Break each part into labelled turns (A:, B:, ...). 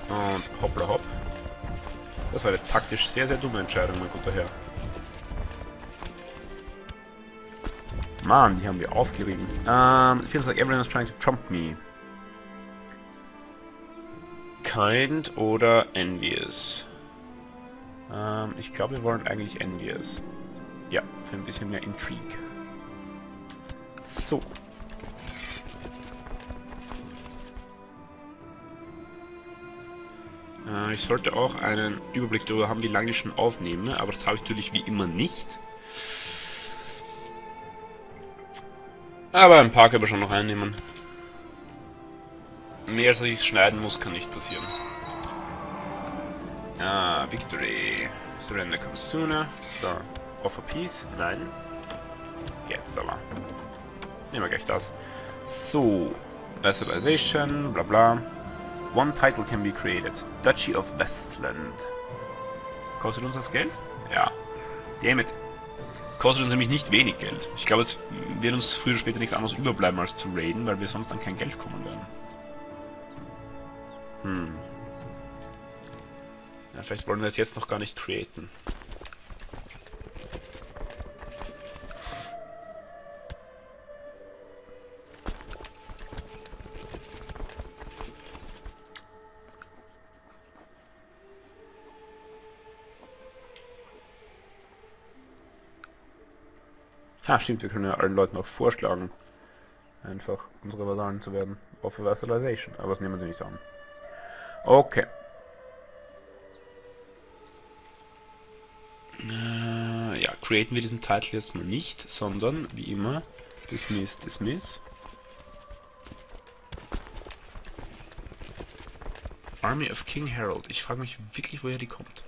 A: Und hoppla hopp. Das war eine taktisch sehr, sehr dumme Entscheidung, mein guter Herr. Mann, die haben wir aufgerieben. It feels like everyone is trying to trump me. Kind oder envious? Ich glaube, wir wollen eigentlich envious. Ja, für ein bisschen mehr Intrigue. So. Ich sollte auch einen Überblick darüber haben, wie lange ich schon aufnehme, aber das habe ich natürlich wie immer nicht. Aber ein paar können wir schon noch einnehmen. Mehr als ich schneiden muss, kann nicht passieren. Victory. Surrender comes sooner. So. Offer peace. Nein. Jetzt aber. Nehmen wir gleich das. So. Vassalization. Bla bla. One title can be created. Duchy of Westland. Kostet uns das Geld? Ja. Damn it. Es kostet uns nämlich nicht wenig Geld. Ich glaube, es wird uns früher oder später nichts anderes überbleiben als zu raiden, weil wir sonst an kein Geld kommen werden. Ja, vielleicht wollen wir es jetzt noch gar nicht createn. Ha, stimmt, wir können ja allen Leuten auch vorschlagen, einfach unsere Vasallen zu werden. Offer Vassalization, aber das nehmen sie nicht an. Okay. Ja, createn wir diesen Titel jetzt mal nicht, sondern wie immer dismiss, dismiss. Army of King Harold. Ich frage mich wirklich, woher die kommt.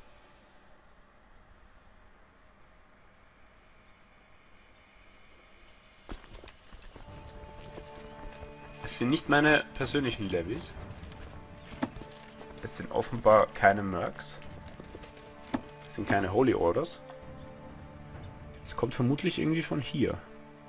A: Es sind nicht meine persönlichen Levies. Es sind offenbar keine Mercs. Es sind keine Holy Orders. Es kommt vermutlich irgendwie von hier.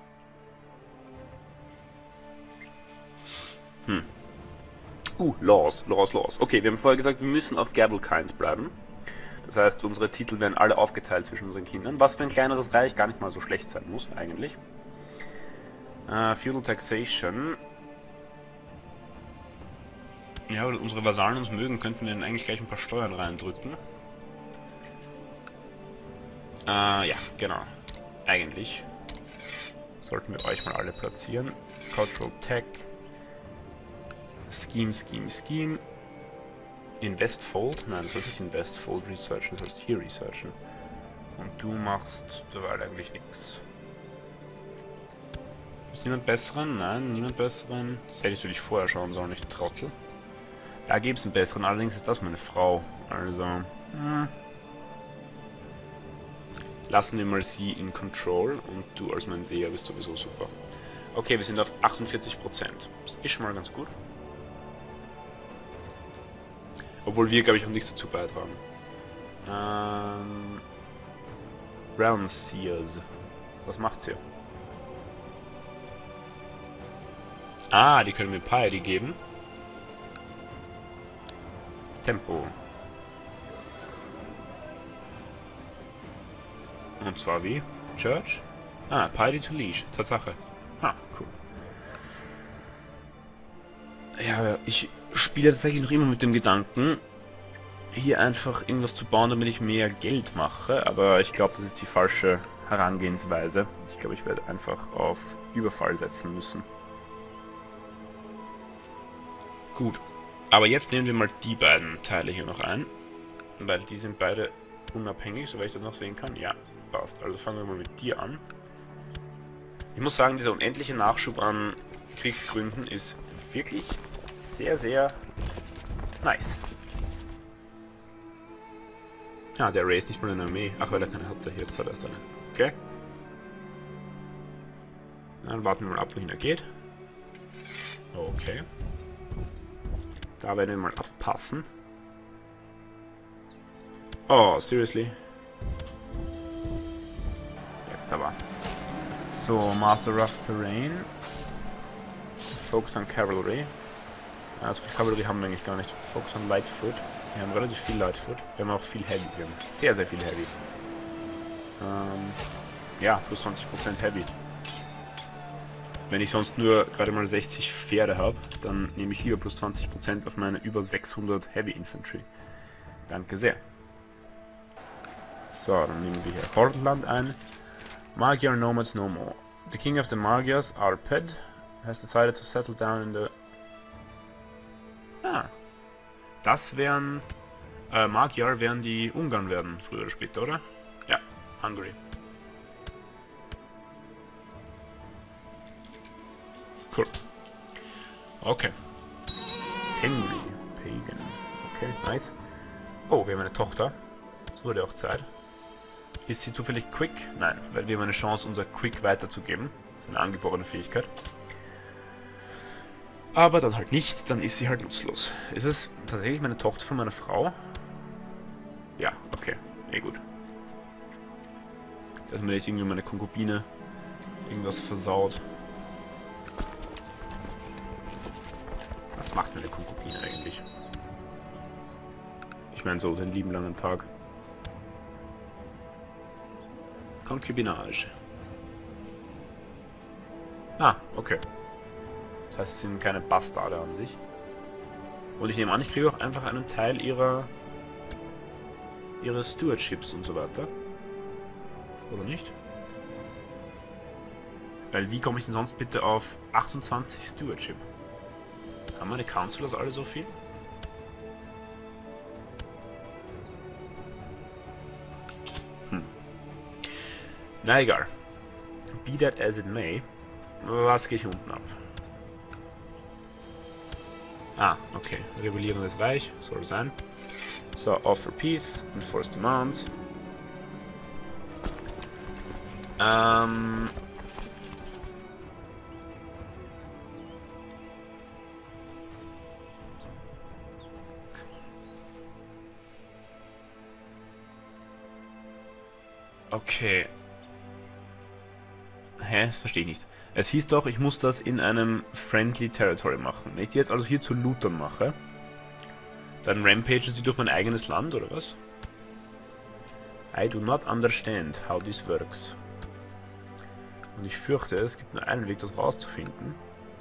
A: Laws. Okay, wir haben vorher gesagt, wir müssen auf Gavelkind bleiben. Das heißt, unsere Titel werden alle aufgeteilt zwischen unseren Kindern, was für ein kleineres Reich gar nicht mal so schlecht sein muss, eigentlich. Feudal Taxation. Ja, oder unsere Vasallen uns mögen, könnten wir dann eigentlich gleich ein paar Steuern reindrücken. Ja, genau. Eigentlich sollten wir euch mal alle platzieren. Cultural Tech. Scheme. Investfold? Nein, du sollst nicht Investfold researchen, du sollst hier researchen. Und du machst derweil eigentlich nichts. Ist niemand besseren? Nein, niemand besseren. Das hätte ich natürlich vorher schauen sollen, nicht Trottel. Da gibt es einen besseren, allerdings ist das meine Frau. Also, lassen wir mal sie in Control und du als mein Seher bist sowieso super. Okay, wir sind auf 48%. Das ist schon mal ganz gut. Obwohl wir, glaube ich, auch nichts dazu beitragen. Realm Seers. Was macht sie? Ah, die können mir Piety geben. Tempo. Und zwar wie? Church? Ah, Piety to Leash. Tatsache. Ah, cool. Ja, ich spiele tatsächlich noch immer mit dem Gedanken, hier einfach irgendwas zu bauen, damit ich mehr Geld mache, aber ich glaube, das ist die falsche Herangehensweise. Ich glaube, ich werde einfach auf Überfall setzen müssen. Gut, aber jetzt nehmen wir mal die beiden Teile hier noch ein, weil die sind beide unabhängig, soweit ich das noch sehen kann. Ja, passt. Also fangen wir mal mit dir an. Ich muss sagen, dieser unendliche Nachschub an Kriegsgründen ist wirklich sehr, sehr nice. Ah, der Ray ist nicht mal eine Armee. Ach, weil er keine hatte. Jetzt hat er erst eine. Okay. Dann warten wir mal ab, wohin er geht. Okay. Da werden wir mal abpassen. Oh, seriously? Jetzt aber. So, Master of Terrain. Focus on Cavalry. Also viel Kavallerie haben wir eigentlich gar nicht. Focus on Light Foot. Wir haben relativ viel Light Foot. Wir haben auch viel Heavy. Wir haben sehr, sehr viel Heavy. Ja, plus 20% Heavy. Wenn ich sonst nur gerade mal 60 Pferde habe, dann nehme ich lieber plus 20% auf meine über 600 Heavy Infantry. Danke sehr. So, dann nehmen wir hier Portland ein. Magyar Nomads no more. The king of the Magyars, Arped, has decided to settle down in the... Ah. Das wären... Magyar werden die Ungarn werden, früher oder später, oder? Ja, Hungary. Cool. Okay. Henry. Pagan. Okay, nice. Oh, wir haben eine Tochter. Es wurde auch Zeit. Ist sie zufällig Quick? Nein, weil wir haben eine Chance, unser Quick weiterzugeben. Das ist eine angeborene Fähigkeit. Aber dann halt nicht, dann ist sie halt nutzlos. Ist es tatsächlich meine Tochter von meiner Frau? Ja, okay. Gut. Dass mir jetzt irgendwie meine Konkubine irgendwas versaut. Was macht eine Konkubine eigentlich? Ich meine so den lieben langen Tag. Konkubinage. Ah, okay. Das heißt, es sind keine Bastarde an sich. Und ich nehme an, ich kriege auch einfach einen Teil ihrer Stewardships und so weiter. Oder nicht? Weil wie komme ich denn sonst bitte auf 28 Stewardship? Haben meine Councilors alle so viel? Na egal. Be that as it may. Was geht hier unten ab? Ah, okay. Rebellierendes Reich. Soll sein. So, offer peace. Enforce demands. Okay. Hä? Verstehe ich nicht. Es hieß doch, ich muss das in einem Friendly Territory machen. Wenn ich die jetzt also hier zu Lootern mache, dann rampagen sie durch mein eigenes Land, oder was? I do not understand how this works. Und ich fürchte, es gibt nur einen Weg, das rauszufinden.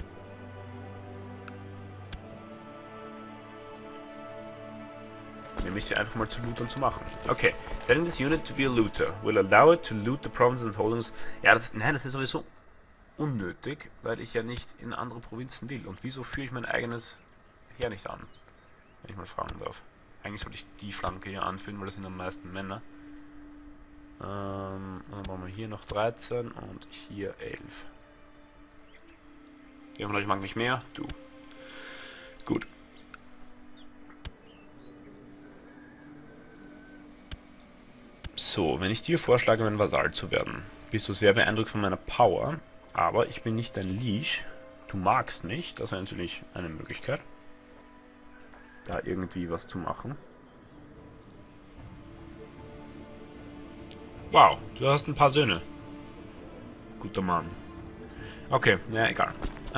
A: Nämlich sie einfach mal zu Lootern zu machen. Okay. Setting this unit to be a looter will allow it to loot the provinces and holdings. Ja, nein, das ist sowieso unnötig, weil ich ja nicht in andere Provinzen will. Und wieso führe ich mein eigenes Heer nicht an? Wenn ich mal fragen darf. Eigentlich sollte ich die Flanke hier anführen, weil das sind am meisten Männer. Dann brauchen wir hier noch 13 und hier 11. Wer von euch mag mich mehr? Du. Gut. So, wenn ich dir vorschlage, mein Vasall zu werden, bist du sehr beeindruckt von meiner Power, aber ich bin nicht dein Liege. Du magst mich, das ist natürlich eine Möglichkeit, da irgendwie was zu machen. Wow, du hast ein paar Söhne. Guter Mann. Okay, ja, egal.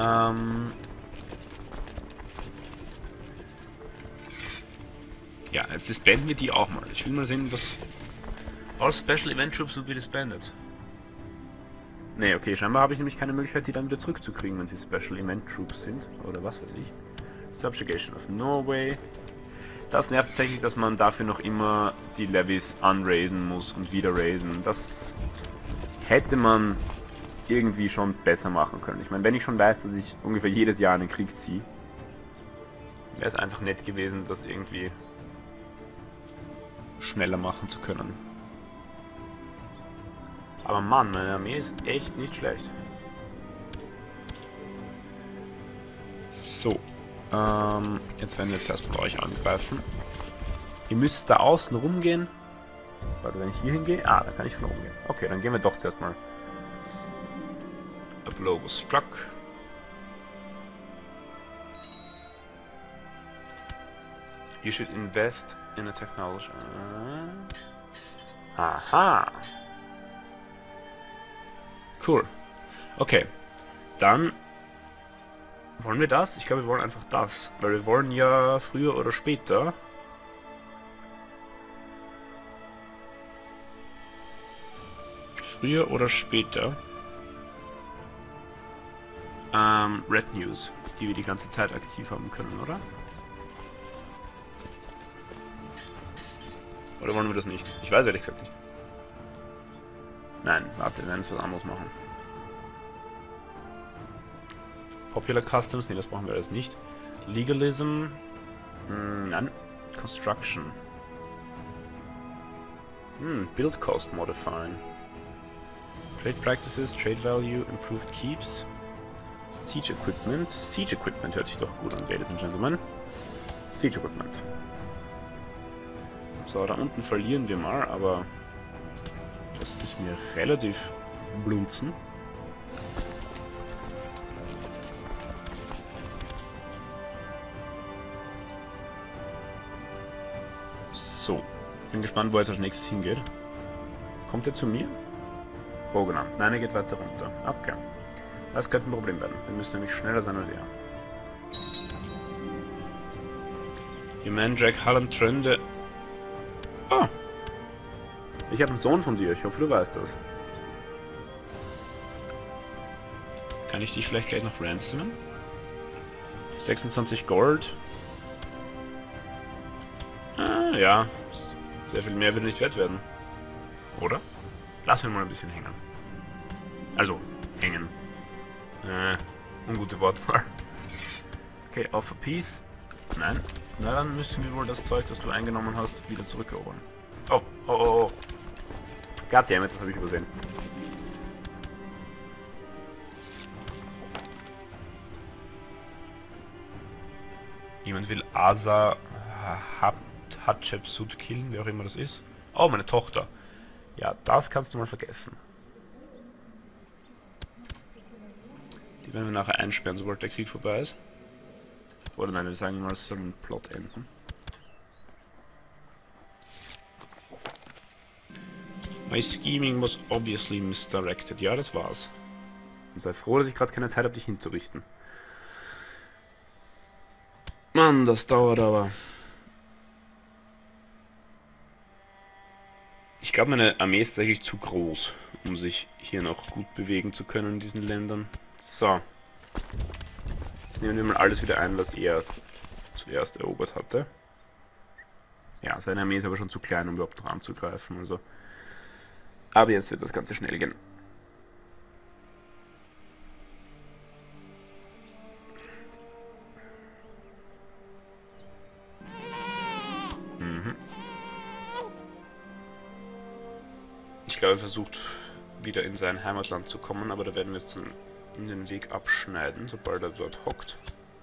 A: Ja, jetzt disbanden wir die auch mal. Ich will mal sehen, was... All Special Event Troops will be disbanded. Ne, okay, scheinbar habe ich nämlich keine Möglichkeit, die dann wieder zurückzukriegen, wenn sie Special Event Troops sind. Oder was weiß ich. Subjugation of Norway. Das nervt tatsächlich, dass man dafür noch immer die Levies unraisen muss und wieder raisen. Das hätte man irgendwie schon besser machen können. Ich meine, wenn ich schon weiß, dass ich ungefähr jedes Jahr einen Krieg ziehe, wäre es einfach nett gewesen, das irgendwie schneller machen zu können. Aber Mann, meine Armee ist echt nicht schlecht. So. Jetzt werden wir jetzt erstmal euch angreifen. Ihr müsst da außen rumgehen. Warte, wenn ich hier hingehe. Ah, da kann ich von oben gehen. Okay, dann gehen wir doch zuerst mal. A blow was struck. You should invest in a technology. Aha. Cool. Okay. Dann Wollen wir das? Ich glaube, wir wollen einfach das. Weil wir wollen ja früher oder später... Früher oder später... Red News, die wir die ganze Zeit aktiv haben können, oder? Oder wollen wir das nicht? Ich weiß ehrlich gesagt nicht. Nein, warte, wir werden was anderes machen. Popular Customs, nee, das brauchen wir alles nicht. Legalism, nein. Construction. Build Cost Modifying. Trade Practices, Trade Value, Improved Keeps. Siege Equipment. Siege Equipment hört sich doch gut an, Ladies and Gentlemen. Siege Equipment. So, da unten verlieren wir mal, aber das ist mir relativ blunzen. So, bin gespannt, wo er jetzt als nächstes hingeht. Kommt er zu mir? Oh, genau. Nein, er geht weiter runter. Okay. Das könnte ein Problem werden. Wir müssen nämlich schneller sein als er. Ihr Mann Jack Hallam Trönde. Oh! Ich habe einen Sohn von dir. Ich hoffe, du weißt das. Kann ich dich vielleicht gleich noch ransomen? 26 Gold. Ah, ja. Sehr viel mehr wird nicht wert werden. Oder? Lassen wir mal ein bisschen hängen. Also, hängen. Ungute Wortwahl. Okay, offer peace. Nein. Na, dann müssen wir wohl das Zeug, das du eingenommen hast, wieder zurückerobern. Oh, oh, oh, oh. Goddammit, das habe ich übersehen. Jemand will Asa Hatshepsut killen, wer auch immer das ist. Oh, meine Tochter. Ja, das kannst du mal vergessen. Die werden wir nachher einsperren, sobald der Krieg vorbei ist. Oder nein, wir sagen mal, es soll ein Plot enden. My scheming was obviously misdirected. Ja, das war's. Und sei froh, dass ich gerade keine Zeit habe, dich hinzurichten. Mann, das dauert aber. Ich glaube, meine Armee ist eigentlich zu groß, um sich hier noch gut bewegen zu können in diesen Ländern. So. Jetzt nehmen wir mal alles wieder ein, was er zuerst erobert hatte. Ja, seine Armee ist aber schon zu klein, um überhaupt noch anzugreifen, also. Aber jetzt wird das Ganze schnell gehen. Ich glaube, er versucht wieder in sein Heimatland zu kommen, aber da werden wir jetzt in den Weg abschneiden, sobald er dort hockt.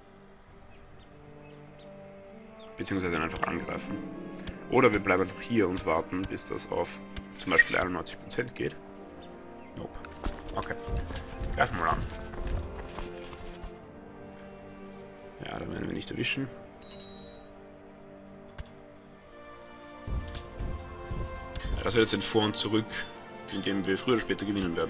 A: Beziehungsweise einfach angreifen. Oder wir bleiben einfach hier und warten, bis das auf zum Beispiel 91% geht. Nope. Okay. Greifen wir an. Ja, da werden wir nicht erwischen. Ja, das wird jetzt ein Vor und Zurück, in dem wir früher oder später gewinnen werden.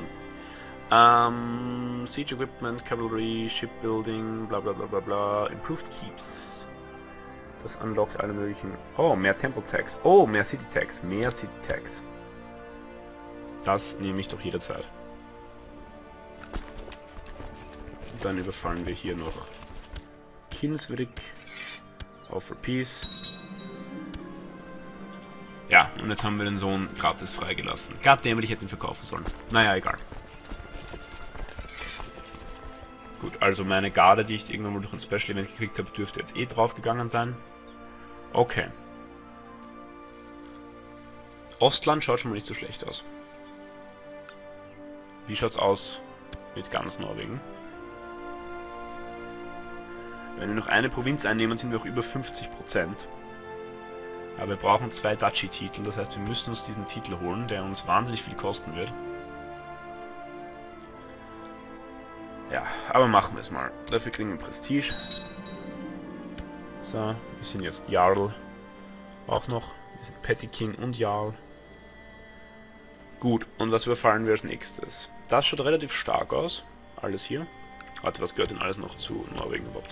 A: Siege Equipment, Cavalry, Shipbuilding, bla bla bla bla bla, Improved Keeps. Das unlockt alle möglichen... Oh, mehr Temple Tax. Oh, mehr City Tax. Mehr City Tax. Das nehme ich doch jederzeit. Und dann überfallen wir hier noch Kinswick. Offer Peace. Ja, und jetzt haben wir den Sohn gratis freigelassen. Goddammit, ich hätte ihn verkaufen sollen. Naja, egal. Gut, also meine Garde, die ich irgendwann mal durch ein Special Event gekriegt habe, dürfte jetzt eh draufgegangen sein. Okay. Ostland schaut schon mal nicht so schlecht aus. Wie schaut's aus mit ganz Norwegen? Wenn wir noch eine Provinz einnehmen, sind wir auch über 50%. Aber wir brauchen 2 Duchy-Titel, das heißt, wir müssen uns diesen Titel holen, der uns wahnsinnig viel kosten wird. Ja, aber machen wir es mal. Dafür kriegen wir Prestige. So, wir sind jetzt Jarl. Auch noch. Wir sind Petty King und Jarl. Gut, und was überfallen wir als nächstes? Das schaut relativ stark aus. Alles hier. Warte, was gehört denn alles noch zu Norwegen überhaupt?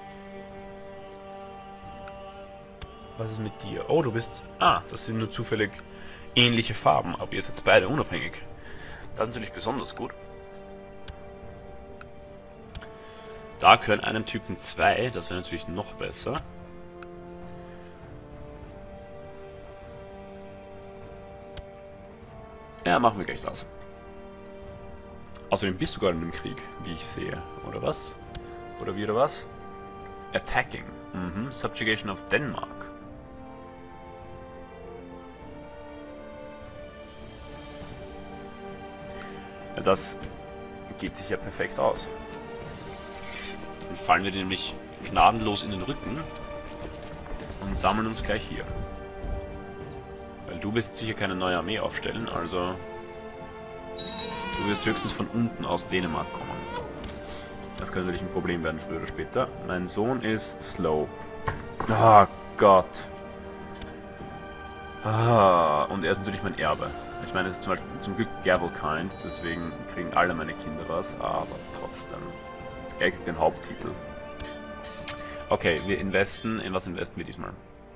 A: Was ist mit dir? Oh, du bist... Ah, das sind nur zufällig ähnliche Farben, aber ihr seid beide unabhängig. Das ist natürlich besonders gut. Da gehören einem Typen 2, das wäre natürlich noch besser. Ja, machen wir gleich das. Außerdem bist du gerade in dem Krieg, wie ich sehe. Oder was? Oder wie oder was? Attacking. Mhm. Subjugation of Denmark. Ja, das geht sich ja perfekt aus. Dann fallen wir nämlich gnadenlos in den Rücken und sammeln uns gleich hier. Weil du wirst sicher keine neue Armee aufstellen, also du wirst höchstens von unten aus Dänemark kommen. Das könnte natürlich ein Problem werden, früher oder später. Mein Sohn ist slow. Ah, Gott. Ah, und er ist natürlich mein Erbe. Ich meine, es ist zum Glück Gavelkind, deswegen kriegen alle meine Kinder was, aber trotzdem. Er kriegt den Haupttitel. Okay, wir investen. In was investen wir diesmal?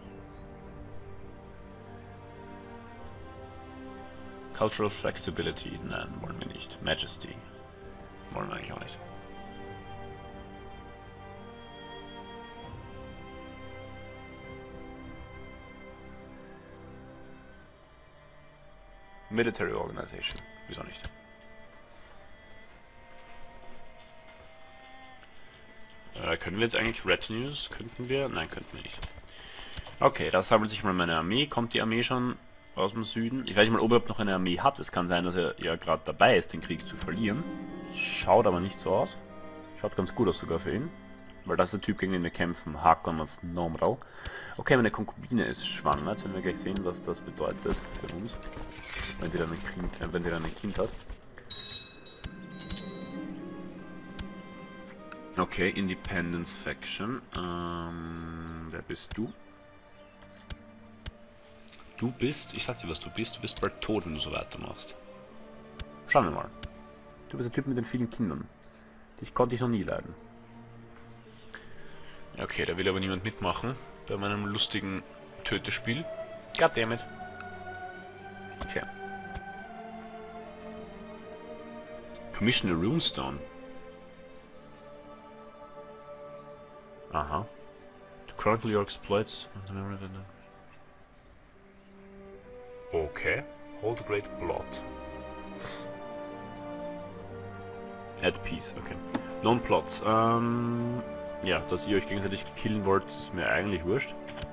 A: Cultural Flexibility. Nein, wollen wir nicht. Majesty. Wollen wir eigentlich auch nicht. Military Organization. Wieso nicht? Können wir jetzt eigentlich Retinues? Könnten wir? Nein, könnten wir nicht. Okay, da sammelt sich mal meine Armee. Kommt die Armee schon aus dem Süden? Ich weiß nicht mal, ob ihr noch eine Armee habt. Es kann sein, dass er ja gerade dabei ist, den Krieg zu verlieren. Schaut aber nicht so aus. Schaut ganz gut aus sogar für ihn. Weil das ist der Typ, gegen den wir kämpfen. Hakon of Nomrau. Okay, meine Konkubine ist schwanger. Jetzt werden wir gleich sehen, was das bedeutet für uns. Wenn sie dann ein Kind hat. Okay, Independence Faction. Wer bist du? Du bist, ich sag dir was du bist bald tot, wenn du so weitermachst. Schauen wir mal. Du bist der Typ mit den vielen Kindern. Dich konnte ich noch nie leiden. Okay, da will aber niemand mitmachen bei meinem lustigen Tötespiel. Goddammit. Okay. Commission a Runestone. Aha. To chronicle your exploits. Okay. Hold the great plot. Add peace, okay. Lone plots. Ja, dass ihr euch gegenseitig killen wollt, ist mir eigentlich wurscht.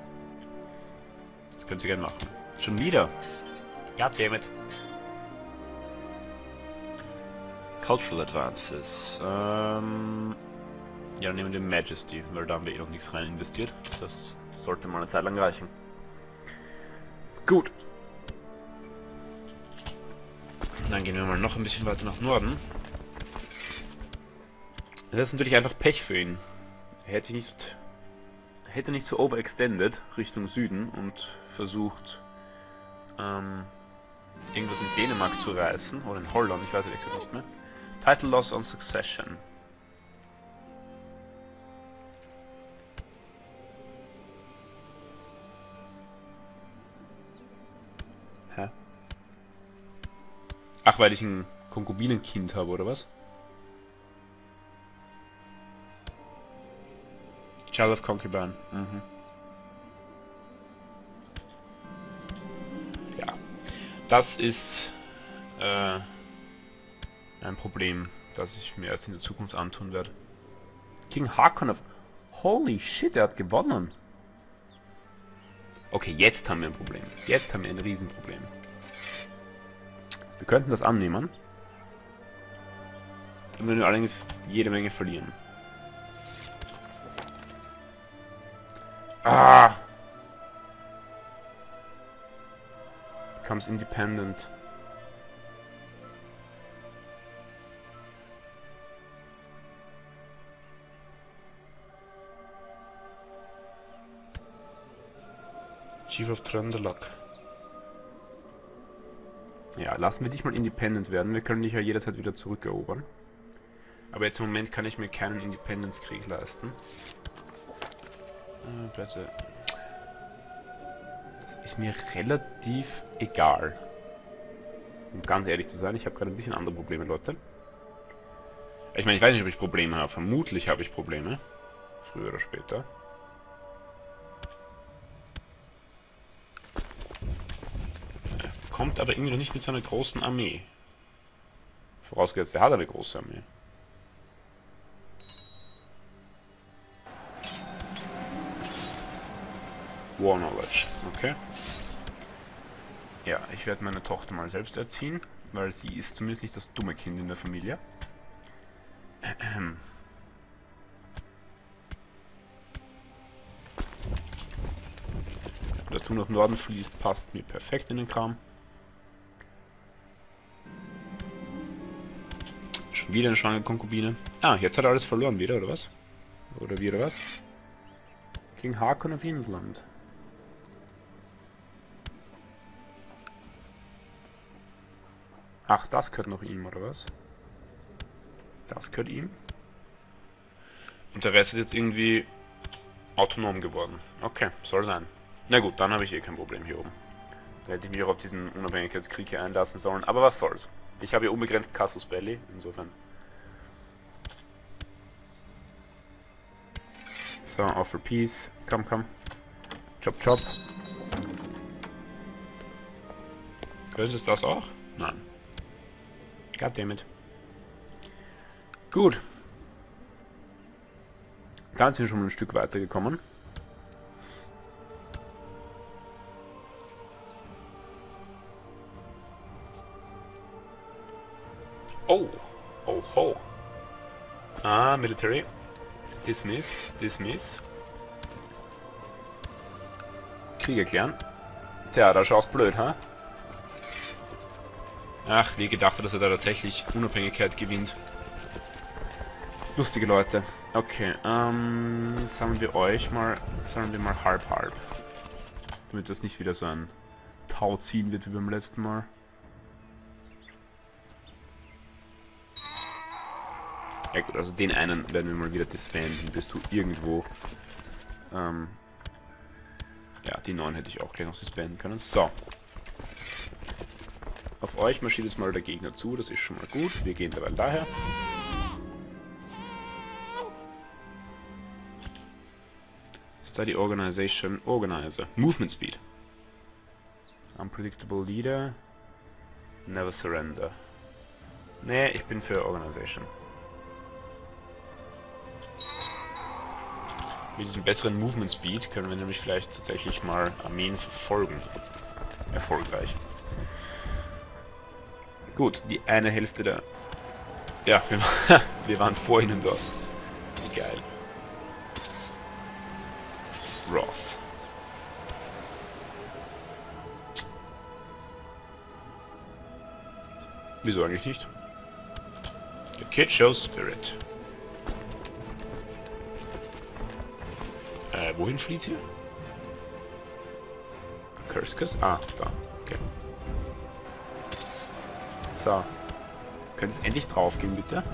A: Das könnt ihr gerne machen. Schon wieder. Goddammit. Cultural Advances. Ja, nehmen wir Majesty, weil da haben wir eh noch nichts rein investiert. Das sollte mal eine Zeit lang reichen. Gut. Dann gehen wir mal noch ein bisschen weiter nach Norden. Das ist natürlich einfach Pech für ihn. Er hätte nicht so overextended Richtung Süden und versucht irgendwas in Dänemark zu reißen oder in Holland, ich weiß es nicht mehr. Title Loss on Succession. Hä? Ach, weil ich ein Konkubinenkind habe, oder was? Child of Concubine. Mhm. Ja. Das ist ein Problem, das ich mir erst in der Zukunft antun werde. King Hakon of... Holy shit, er hat gewonnen. Okay, jetzt haben wir ein Problem. Jetzt haben wir ein Riesenproblem. Wir könnten das annehmen. Dann würden wir allerdings jede Menge verlieren. Ah! Becomes independent. Chief of Trøndelag. Ja, lassen wir dich mal independent werden. Wir können dich ja jederzeit wieder zurückerobern. Aber jetzt im Moment kann ich mir keinen Independence-Krieg leisten. Bitte. Das ist mir relativ egal. Um ganz ehrlich zu sein, ich habe gerade ein bisschen andere Probleme, Leute. Ich meine, ich weiß nicht, ob ich Probleme habe. Vermutlich habe ich Probleme. Früher oder später. Er kommt aber irgendwie noch nicht mit seiner großen Armee. Vorausgesetzt, er hat eine große Armee. War Knowledge, okay. Ja, ich werde meine Tochter mal selbst erziehen, weil sie ist zumindest nicht das dumme Kind in der Familie. Das Thun nach Norden fließt, passt mir perfekt in den Kram. Schon wieder eine schwangere Konkubine. Ah, jetzt hat er alles verloren wieder, oder was? Oder wie, oder was? King Hakon of Inland. Ach, das gehört noch ihm, oder was? Das gehört ihm. Und der Rest ist jetzt irgendwie autonom geworden. Okay, soll sein. Na gut, dann habe ich eh kein Problem hier oben. Da hätte ich mich auch auf diesen Unabhängigkeitskrieg hier einlassen sollen. Aber was soll's. Ich habe hier unbegrenzt Casus Belli, insofern. So, offer peace. Komm, komm. Chop, chop. Könnte es das auch? Nein. Goddammit. Gut. Da sind wir schon mal ein Stück weiter gekommen. Oh. Oh ho. Ah, military. Dismiss. Dismiss. Krieg erklären. Tja, da schaust blöd, ha? Ach, wie gedacht, dass er da tatsächlich Unabhängigkeit gewinnt. Lustige Leute. Okay, sammeln wir mal halb. Damit das nicht wieder so ein Tau ziehen wird wie beim letzten Mal. Ja gut, also den einen werden wir mal wieder disbanden, bis du irgendwo... ja, die 9 hätte ich auch gleich noch disbanden können. So. Auf euch marschiert jetzt mal der Gegner zu, das ist schon mal gut. Wir gehen dabei daher. Study Organization Organizer. Movement Speed. Unpredictable Leader. Never Surrender. Nee, ich bin für Organization. Mit diesem besseren Movement Speed können wir nämlich vielleicht tatsächlich mal Armeen verfolgen. Erfolgreich. Gut, die eine Hälfte der... Ja, wir waren vor ihnen dort. Geil. Roth. Wieso eigentlich nicht? The kid shows spirit. Wohin flieht sie? Kurskus? Ah, da. Okay. So. Könnt ihr endlich drauf gehen, bitte?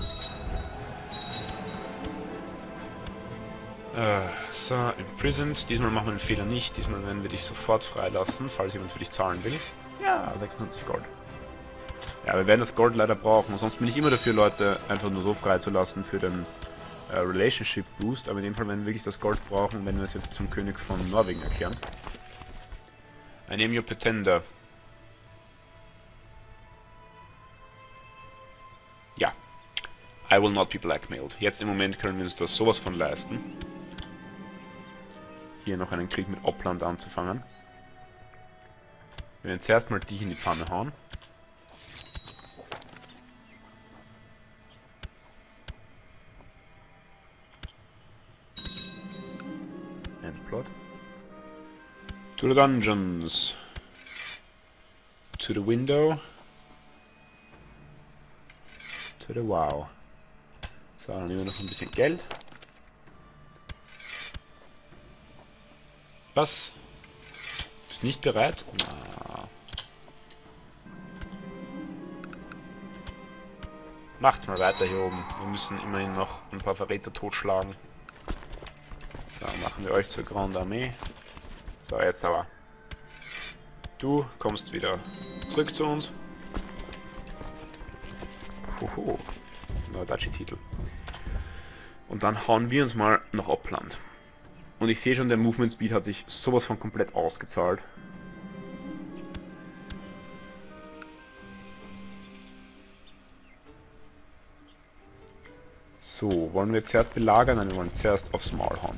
A: So, imprisoned. Diesmal machen wir den Fehler nicht. Diesmal werden wir dich sofort freilassen, falls jemand für dich zahlen will. Ja, 96 Gold. Ja, wir werden das Gold leider brauchen. Sonst bin ich immer dafür, Leute einfach nur so freizulassen für den Relationship Boost. Aber in dem Fall werden wir wirklich das Gold brauchen, wenn wir es jetzt zum König von Norwegen erklären. I name your pretender. Ja. I will not be blackmailed. Jetzt im Moment können wir uns das sowas von leisten. Hier noch einen Krieg mit Oppland anzufangen. Wir werden zuerst mal dich in die Pfanne hauen. Endplot. To the dungeons. To the window. To the wow. So, dann nehmen wir noch ein bisschen Geld. Was? Bist nicht bereit? Na. Macht's mal weiter hier oben. Wir müssen immerhin noch ein paar Verräter totschlagen. So, machen wir euch zur Grande Armee. So, jetzt aber. Du kommst wieder zurück zu uns. Hoho. Neuer Daci-Titel. Und dann hauen wir uns mal nach Oppland. Und ich sehe schon, der Movement Speed hat sich sowas von komplett ausgezahlt. So, wollen wir zuerst belagern? Nein, wir wollen zuerst aufs Maul hauen.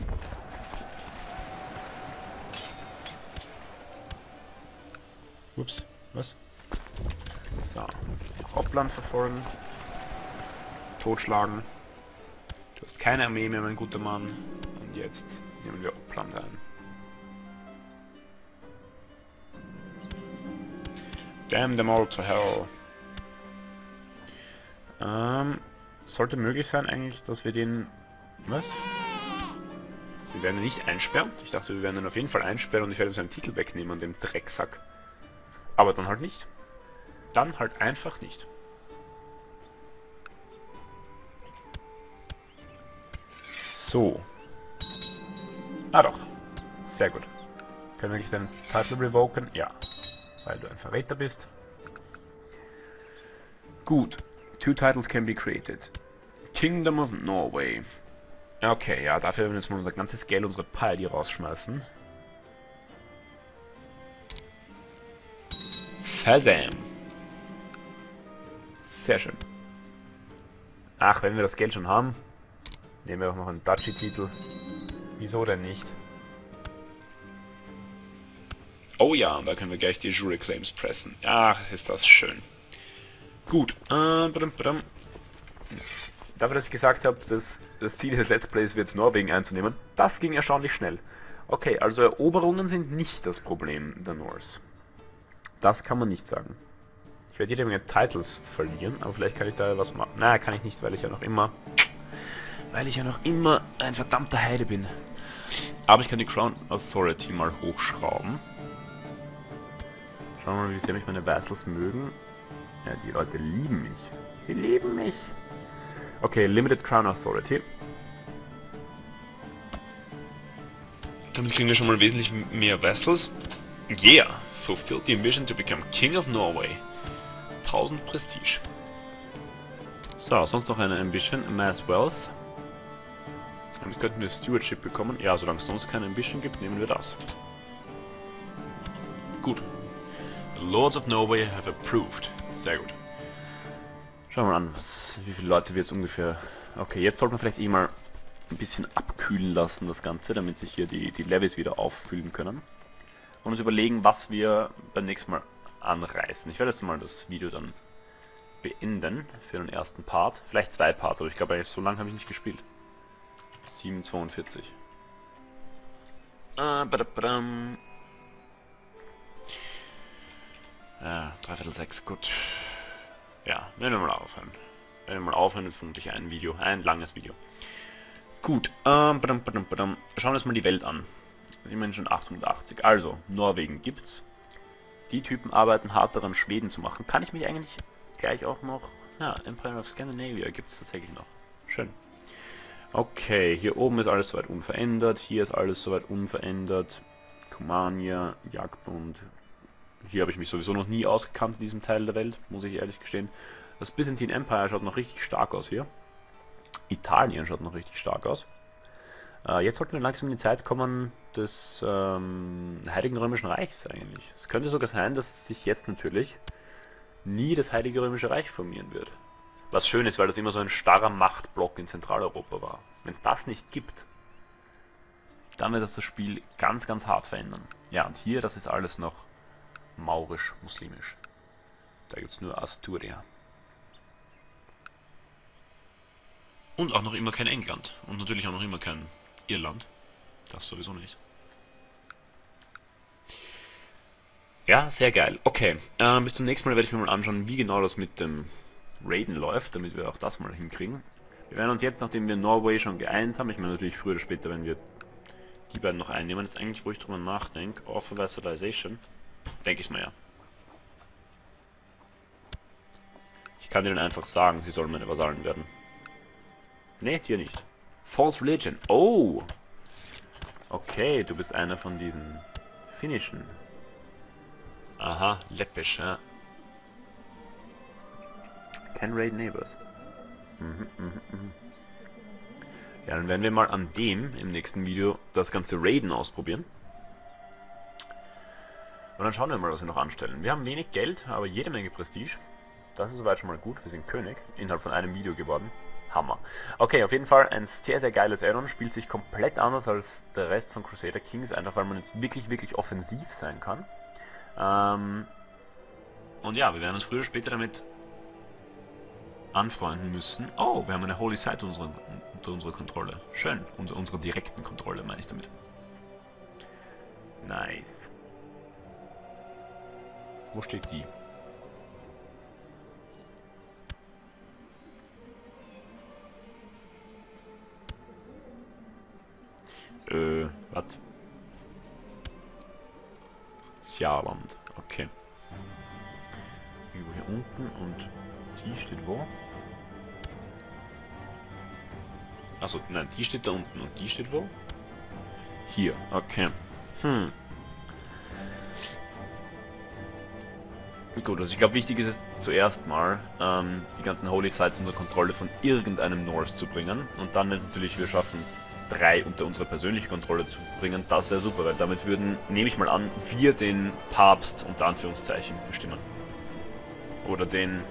A: Ups, was? So, nach Oppland verfolgen. Totschlagen. Du hast keine Armee mehr, mein guter Mann. Und jetzt nehmen wir Oppland ein. Damn them all to hell. Sollte möglich sein eigentlich, dass wir den... Was? Wir werden ihn nicht einsperren. Ich dachte, wir werden ihn auf jeden Fall einsperren und ich werde ihm seinen Titel wegnehmen und den Drecksack. Aber dann halt nicht. Dann halt einfach nicht. So. Ah doch. Sehr gut. Können wir wirklich deinen Titel revoken? Ja. Weil du ein Verräter bist. Gut. 2 titles can be created. Kingdom of Norway. Okay, ja, dafür werden wir jetzt mal unser ganzes Geld, unsere Piety rausschmeißen. Shazam. Sehr schön. Ach, wenn wir das Geld schon haben, nehmen wir auch noch einen Daci-Titel. Wieso denn nicht? Oh ja, und da können wir gleich die Jury Claims pressen. Ach, ist das schön. Gut. Dafür, dass ich gesagt habe, dass das Ziel des Let's Plays wird, Norwegen einzunehmen, das ging erstaunlich schnell. Okay, also Eroberungen sind nicht das Problem der Norse. Das kann man nicht sagen. Ich werde jede Menge Titles verlieren, aber vielleicht kann ich da was machen. Nein, kann ich nicht, weil ich ja noch immer ein verdammter Heide bin. Aber ich kann die Crown Authority mal hochschrauben. Schauen wir mal, wie sehr mich meine Vassals mögen. Ja, die Leute lieben mich. Sie lieben mich. Okay, Limited Crown Authority. Damit kriegen wir schon mal wesentlich mehr Vassals. Yeah! Fulfilled the ambition to become King of Norway. 1000 Prestige. So, sonst noch eine Ambition. Amass Wealth. Damit könnten wir Stewardship bekommen. Ja, solange es sonst keine Ambition gibt, nehmen wir das. Gut. The Lords of Norway have approved. Sehr gut. Schauen wir mal an, wie viele Leute wir jetzt ungefähr... Okay, jetzt sollten wir vielleicht eh mal ein bisschen abkühlen lassen, das Ganze, damit sich hier die Levies wieder auffüllen können. Und uns überlegen, was wir beim nächsten Mal anreißen. Ich werde jetzt mal das Video dann beenden für den ersten Part. Vielleicht 2 Parts, aber ich glaube, so lange habe ich nicht gespielt. 7,42. Ja, 3/4, gut. Ja, wenn wir mal aufhören. Wenn wir mal aufhören, ist vermutlich ein Video, ein langes Video. Gut, schauen wir uns mal die Welt an. Immerhin schon 880. Also, Norwegen gibt's. Die Typen arbeiten hart daran, Schweden zu machen. Kann ich mich eigentlich gleich auch noch... Ja, Empire of Scandinavia gibt's tatsächlich noch. Schön. Okay, hier oben ist alles soweit unverändert. Hier ist alles soweit unverändert. Kumania, Jagdbund. Hier habe ich mich sowieso noch nie ausgekannt in diesem Teil der Welt, muss ich ehrlich gestehen. Das Byzantine Empire schaut noch richtig stark aus hier. Italien schaut noch richtig stark aus. Jetzt sollten wir langsam in die Zeit kommen des Heiligen Römischen Reichs eigentlich. Es könnte sogar sein, dass sich jetzt natürlich nie das Heilige Römische Reich formieren wird. Was schön ist, weil das immer so ein starrer Machtblock in Zentraleuropa war. Wenn es das nicht gibt, dann wird das Spiel ganz, ganz hart verändern. Ja, und hier, das ist alles noch maurisch-muslimisch. Da gibt es nur Asturia. Und auch noch immer kein England. Und natürlich auch noch immer kein Irland. Das sowieso nicht. Ja, sehr geil. Okay, bis zum nächsten Mal werde ich mir mal anschauen, wie genau das mit dem Raiden läuft, damit wir auch das mal hinkriegen. Wir werden uns jetzt, nachdem wir Norway schon geeint haben, ich meine natürlich früher oder später, wenn wir die beiden noch einnehmen, jetzt eigentlich, wo ich drüber nachdenke, Offer Vassalization, denke ich mal ja. Ich kann denen einfach sagen, sie sollen meine Vasallen werden. Nee, dir nicht. False Religion. Oh! Okay, du bist einer von diesen finnischen. Aha, läppisch, ja. Can raid neighbors. Ja, dann werden wir mal an dem im nächsten Video das ganze Raiden ausprobieren. Und dann schauen wir mal, was wir noch anstellen. Wir haben wenig Geld, aber jede Menge Prestige. Das ist soweit schon mal gut. Wir sind König. Innerhalb von einem Video geworden. Hammer. Okay, auf jeden Fall ein sehr, sehr geiles Addon. Spielt sich komplett anders als der Rest von Crusader Kings. Einfach weil man jetzt wirklich, wirklich offensiv sein kann. Und ja, wir werden uns früher oder später damit anfreunden müssen. Oh, wir haben eine Holy Site unter unserer Kontrolle. Schön. Unter unserer direkten Kontrolle, meine ich damit. Nice. Wo steht die? Was? Sjaland. Okay. Irgendwo hier unten und die steht wo? Achso, nein, die steht da unten und die steht wo? Hier, okay. Gut, also ich glaube wichtig ist es zuerst mal, die ganzen Holy Sites unter Kontrolle von irgendeinem Norse zu bringen. Und dann, wenn es natürlich wir schaffen, 3 unter unsere persönliche Kontrolle zu bringen, das wäre super, weil damit würden, nehme ich mal an, wir den Papst unter Anführungszeichen bestimmen. Oder den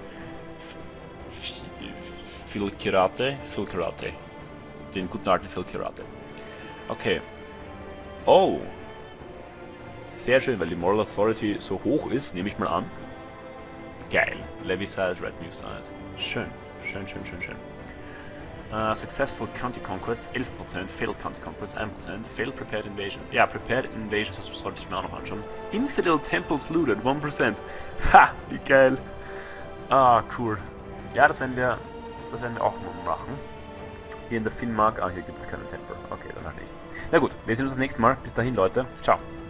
A: Filkirate, den guten alten Filkirate. Okay. Oh! Sehr schön, weil die Moral Authority so hoch ist, nehme ich mal an. Geil. Levy Size, Retinue Size. Schön. Schön. Successful County Conquest 11%, Failed County Conquest 1%, Failed Prepared Invasion. Ja, Prepared Invasions, das sollte ich mir auch noch anschauen. Infidel Temples Looted 1%. Ha! Wie geil. Ah, cool. Ja, das werden wir auch mal machen. Hier in der Finnmark. Ah, hier gibt es keinen Tempel. Okay, dann halt nicht. Na gut, wir sehen uns das nächste Mal. Bis dahin, Leute. Ciao.